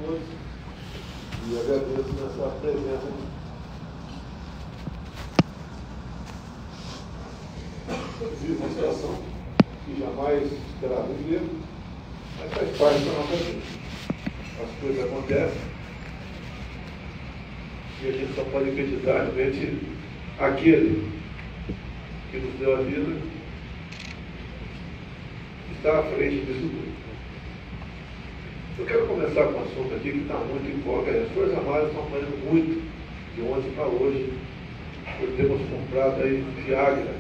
todos e agradeço nessa presença aqui. Vivo uma situação que jamais terá viver, mas faz parte da nossa vida. As coisas acontecem e a gente só pode acreditar realmente aquele que nos deu a vida está à frente disso tudo. Eu quero começar com um assunto aqui que está muito em voga. As Forças Armadas estão fazendo muito de ontem para hoje, por termos comprado aí Viagra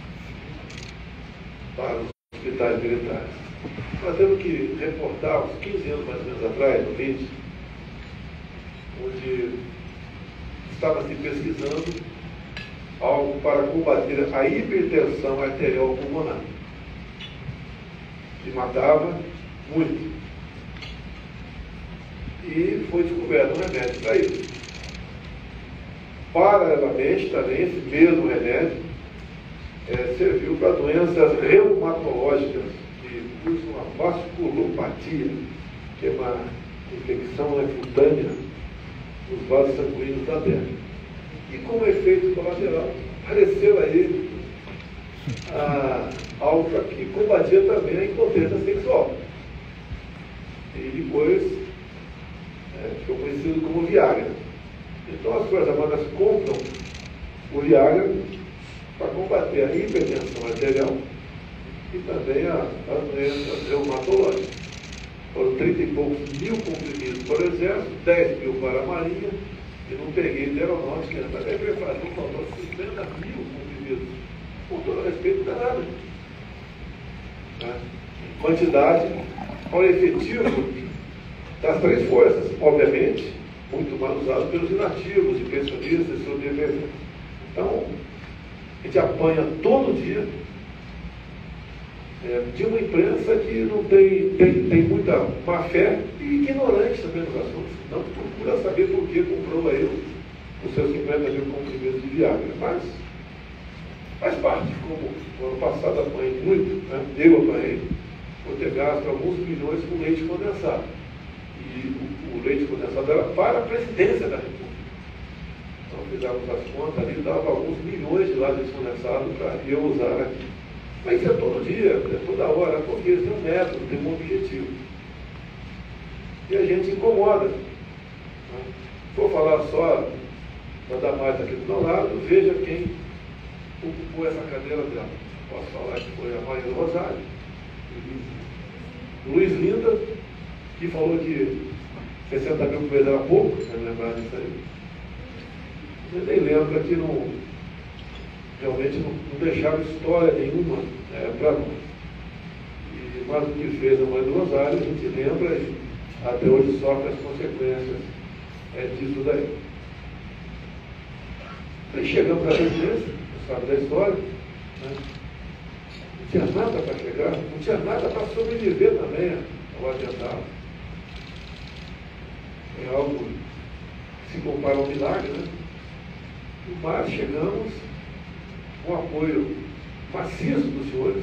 para os hospitais militares. Nós temos que reportar, uns 15 anos mais ou menos atrás, no 20, onde estava se pesquisando algo para combater a hipertensão arterial pulmonar, que matava muito. E foi descoberto um remédio para isso. Paralelamente, também, esse mesmo remédio serviu para doenças reumatológicas, que usam uma vasculopatia, que é uma infecção cutânea nos vasos sanguíneos da perna. E como efeito colateral, apareceu aí algo que combatia também a impotência sexual. E depois ficou conhecido como Viagra. Então as Forças Armadas compram o Viagra para combater a hipertensão arterial e também as doenças reumatológicas. Foram 30 e poucos mil comprimidos para o Exército, 10 mil para a Marinha, e não peguei de aeronáutica, mas aí preparou, faltou 50 mil comprimidos. Com todo respeito, não é nada. Quantidade ao efetivo das três forças, obviamente, muito mal usado pelos inativos, de pensionistas, sobreviventes. Então, a gente apanha todo dia de uma imprensa que não tem muita má fé e ignorante também nos assuntos. Não procura saber por que comprou aí os seus 50 mil comprimidos de Viagra. Mas faz parte, como no ano passado apanhei muito, eu apanhei por ter gasto alguns milhões com leite condensado. E o leite condensado era para a presidência da República. Então fizemos as contas ali, dava alguns milhões de leite condensado para eu usar aqui. Mas isso é todo dia, é toda hora, porque eles têm um método, tem um objetivo. E a gente incomoda. Vou falar só, para dar mais aqui do meu lado, veja quem ocupou essa cadeira dela. Posso falar que foi a Maria do Rosário, Luiz Linda, que falou que 60 mil por mês era pouco, você lembrar disso aí. Você nem lembra que realmente não deixaram história nenhuma para nós. Mas o que fez a Mãe do Rosário, a gente lembra e até hoje sofre as consequências disso daí. Aí chegamos à residência, você sabe da história, né? Não tinha nada para chegar, não tinha nada para sobreviver também ao atentado. É algo que se compara a um milagre, né? Mas chegamos com apoio maciço dos senhores,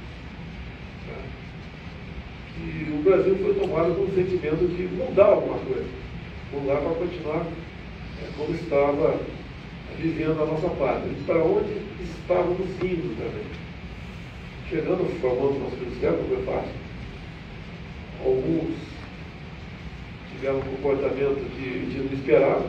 que o Brasil foi tomado com o sentimento de mudar alguma coisa, mudar para continuar como estava vivendo a nossa pátria, e para onde estávamos indo também. Chegando, formando nosso ministério, não foi fácil. Alguns tiveram um comportamento de não esperar,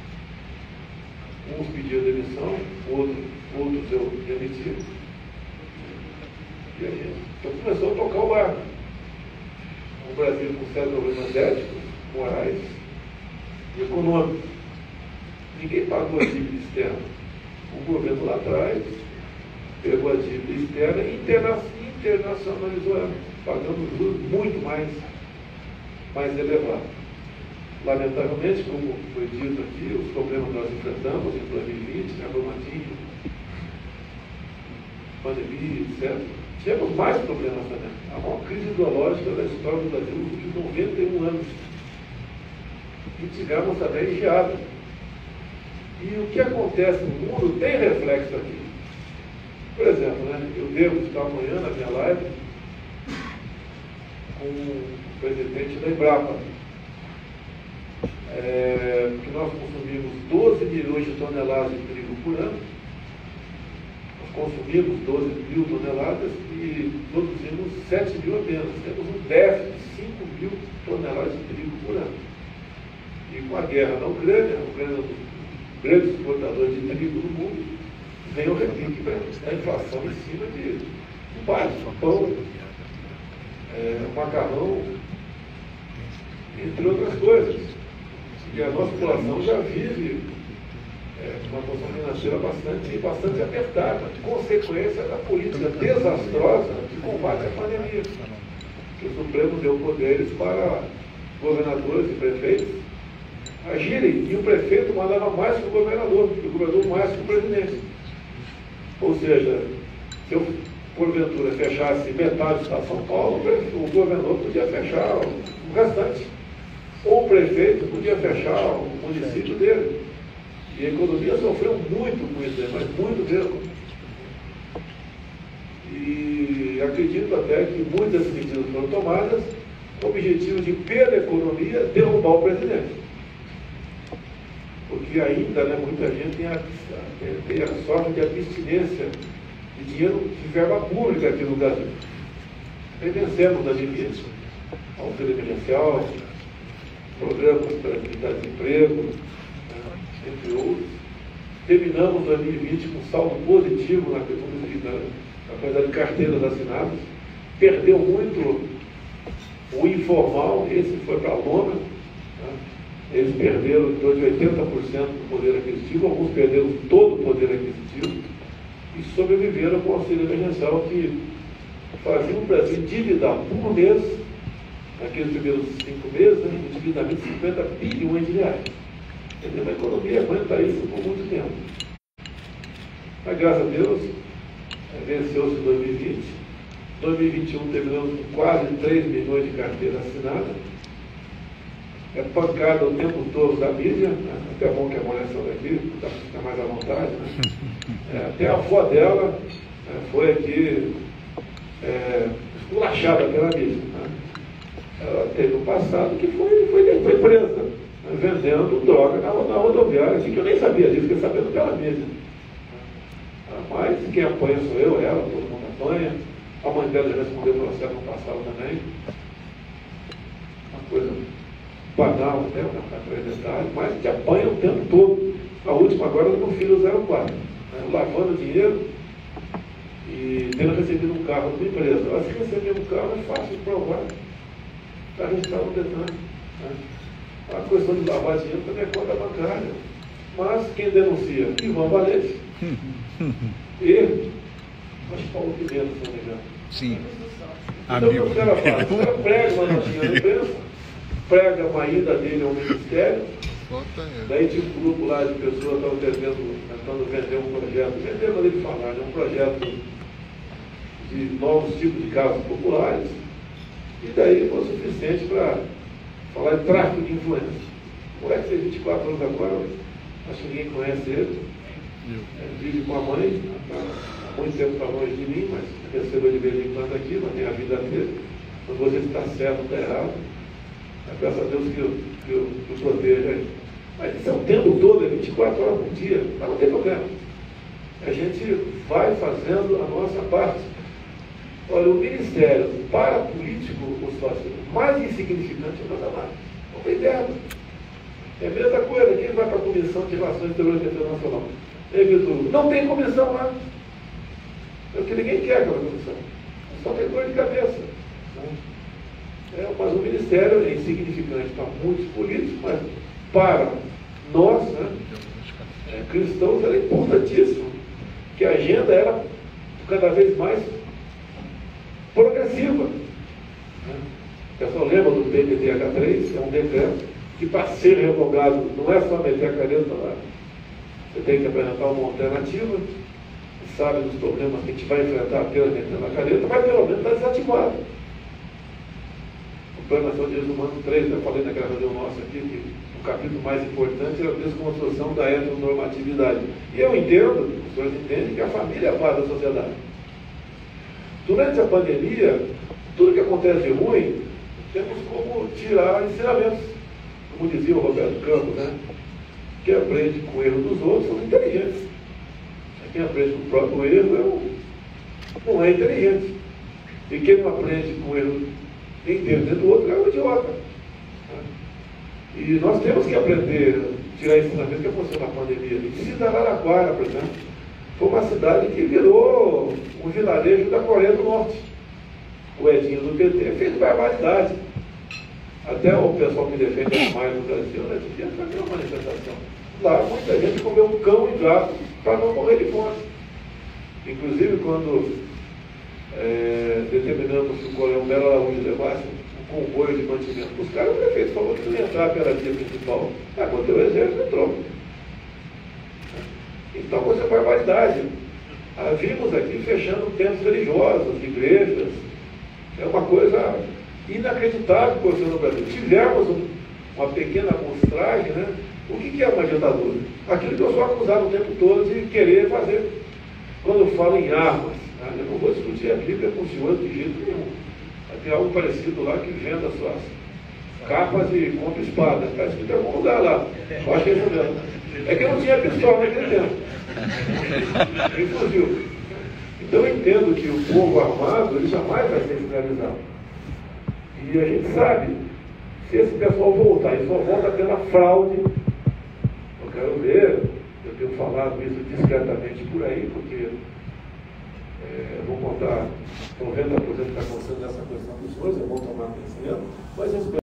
uns pediram demissão, outros eu demiti. E a gente então começou a tocar o barco. O Brasil com sérios problemas éticos, morais e econômicos. Ninguém pagou a dívida externa. O governo lá atrás pegou a dívida externa e internacionalizou ela, pagando juros muito mais elevados. Lamentavelmente, como foi dito aqui, os problemas que nós enfrentamos em 2020, Brumadinho, pandemia, etc. Tivemos mais problemas também. A maior crise ideológica da história do Brasil nos últimos 91 anos. E tivemos também geada. E o que acontece no mundo tem reflexo aqui. Por exemplo, eu devo estar amanhã na minha live com o presidente da Embrapa. que nós consumimos 12 milhões de toneladas de trigo por ano, nós consumimos 12 mil toneladas e produzimos 7 mil apenas. Temos um déficit de 5 mil toneladas de trigo por ano. E com a guerra na Ucrânia, a Ucrânia é um dos grandes exportadores de trigo no mundo, vem o repique da inflação em cima de básico, pão, macarrão, entre outras coisas. E a nossa população já vive uma condição financeira bastante apertada, consequência da política desastrosa de combate à pandemia. Que o Supremo deu poderes para governadores e prefeitos agirem, e o prefeito mandava mais que o governador mais que o presidente. Ou seja, se eu, porventura, fechasse metade do estado de São Paulo, o governador podia fechar o restante. Ou o prefeito podia fechar o município dele. E a economia sofreu muito com isso, mas muito mesmo. E acredito até que muitas medidas foram tomadas com o objetivo de, pela economia, derrubar o presidente. Porque ainda, muita gente tem a sorte de abstinência de dinheiro de verba pública aqui no Brasil. Vencemos a limite, auxílio emergencial, programas para atividade de emprego, entre outros. Terminamos 2020 com saldo positivo na quantidade de carteiras assinadas. Perdeu muito o informal, esse foi para a lona. Eles perderam em torno de 80% do poder aquisitivo, alguns perderam todo o poder aquisitivo e sobreviveram com o auxílio emergencial, que fazia o Brasil endividar por mês, naqueles primeiros 5 meses, um endividamento de 50 bilhões de reais. Entendeu? A economia aguenta isso por muito tempo. Mas, graças a Deus, venceu-se 2020. 2021 terminamos com quase 3 milhões de carteiras assinadas. É pancada o tempo todo da mídia, até bom que a mulher saiu daqui, fica mais à vontade. Até a avó dela foi aqui esculachada pela mídia. Ela teve um passado que foi presa, vendendo droga na rodoviária, assim, que eu nem sabia disso, fiquei sabendo pela mídia. Mas quem apanha sou eu, ela, todo mundo apanha. A mãe dela já respondeu processo no passado também. Uma coisa banal até, para detalhe, mas te apanha o tempo todo. A última agora do meu filho 04, lavando dinheiro e tendo recebido um carro de uma empresa. Eu acho que receber um carro é fácil de provar. Está registrado no detalhe. A questão de lavar dinheiro também é conta bancária. Mas quem denuncia? Ivan Valente. E acho que Paulo Pimenta, se não me engano. Sim. Então o que o cara faz? O cara prega uma notinha na imprensa, prega uma ida dele ao ministério, daí tinha um grupo lá de pessoas que estavam tentando vender um projeto, vender maneira de falar, um projeto de novos tipos de casas populares, e daí foi o suficiente para falar de tráfico de influência. O moleque tem 24 anos agora, acho que ninguém conhece ele, vive com a mãe, há muito tempo está longe de mim, mas recebeu de vez em quando aqui, mas tem a vida dele, não vou dizer se está certo ou está errado. Peço a Deus que eu proteja aí. Mas isso é o tempo todo, é 24 horas por dia, mas não tem problema. A gente vai fazendo a nossa parte. Olha, o ministério para político, o sócio mais insignificante é nada mais. Não tem verba. É a mesma coisa, quem vai para a Comissão de Relações Exteriores Internacional? Não tem comissão lá. É o que ninguém quer aquela comissão. Só tem dor de cabeça. Mas o ministério é insignificante para muitos políticos, mas para nós, cristãos, era importantíssimo, que a agenda era cada vez mais progressiva. O pessoal lembra do PPTH3, é um decreto que, para ser revogado, não é só meter a caneta lá, você tem que apresentar uma alternativa, sabe dos problemas que a gente vai enfrentar apenas metendo a caneta, mas pelo menos está desativado. O Plano Nacional de Direitos Humanos 3, eu falei naquela reunião nossa aqui, que o capítulo mais importante era a desconstrução da heteronormatividade. E eu entendo, os senhores entendem, que a família é a base da sociedade. Durante a pandemia, tudo que acontece de ruim, temos como tirar ensinamentos. como dizia o Roberto Campos, né? Quem aprende com o erro dos outros são inteligentes. Quem aprende com o próprio erro não é inteligente. E quem não aprende com o erro dentro do outro é um idiota. E nós temos que aprender a tirar esse ensinamento que aconteceu na pandemia. E Araraquara, por exemplo, foi uma cidade que virou um vilarejo da Coreia do Norte. O Edinho do PT fez barbaridade. Até o pessoal que defende a mais no Brasil, né, tinha que fazer uma manifestação. Lá muita gente comeu cão e gato para não morrer de fome. Inclusive quando determinamos que o Coronel Melo Araújo levasse um comboio de mantimento para os caras, o prefeito falou que não ia entrar pela via principal. Quando o exército entrou. Então, coisa é barbaridade. Vimos aqui fechando templos religiosos, igrejas. É uma coisa inacreditável que aconteceu no Brasil. Tivemos uma pequena amostragem, né? O que é uma ditadura? Aquilo que eu sou acusado o tempo todo de querer fazer. Quando eu falo em armas, né? Eu não vou discutir a Bíblia com o senhor de jeito nenhum. Tem algo parecido lá que venda suas capas e compra espada. Está escrito em algum lugar lá. Eu acho que é isso mesmo. É que eu não tinha pistola naquele tempo. Inclusive. Então eu entendo que o povo armado ele jamais vai ser finalizado. E a gente sabe, se esse pessoal voltar, e só volta pela fraude, eu quero ver, eu tenho falado isso discretamente por aí, porque eu vou contar, estou vendo a coisa que está acontecendo nessa questão dos senhores, eu vou tomar conhecimento, mas